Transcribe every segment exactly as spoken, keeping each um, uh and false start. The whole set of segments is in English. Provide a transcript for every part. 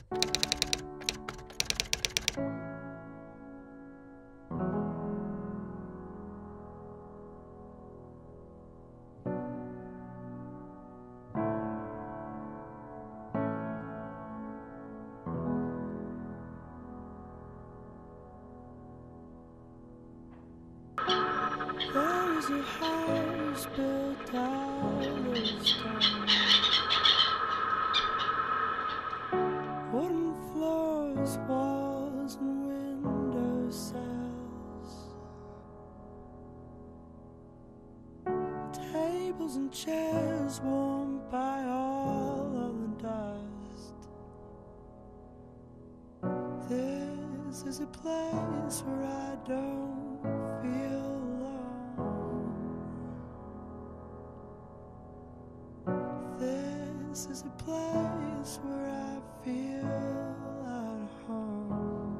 There is a house built out of stone, wooden floors, walls and window sills, tables and chairs warmed by all of the dust. This is a place where I don't feel alone. This is a place where I feel at home.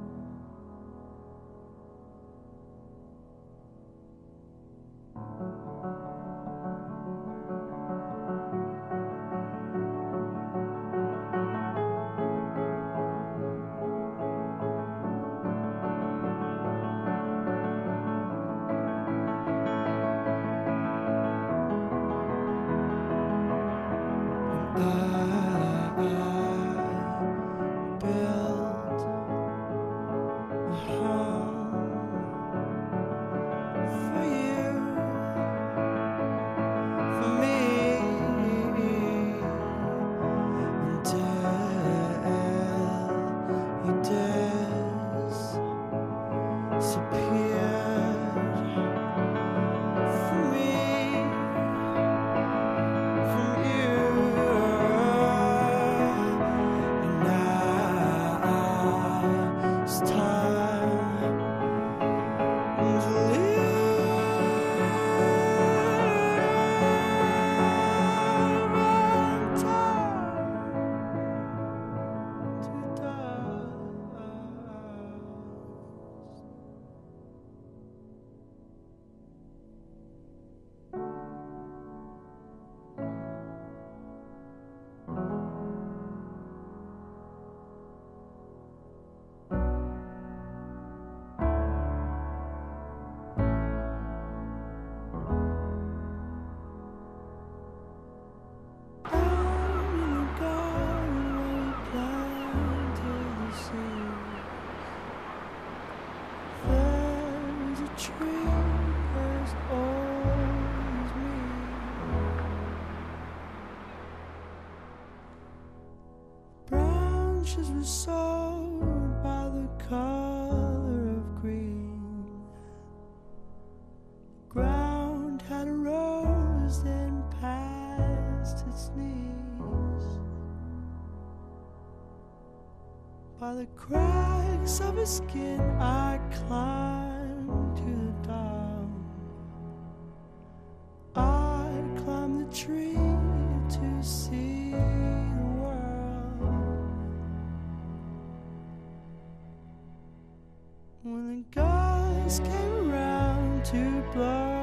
I built a home for you, for me, until you disappeared from me, from you. It's time to live and time to branches were sold by the color of green. The ground had rose then past its knees. By the cracks of his skin I climbed to the dawn. I climbed the tree to see the world. When the guys came around to blow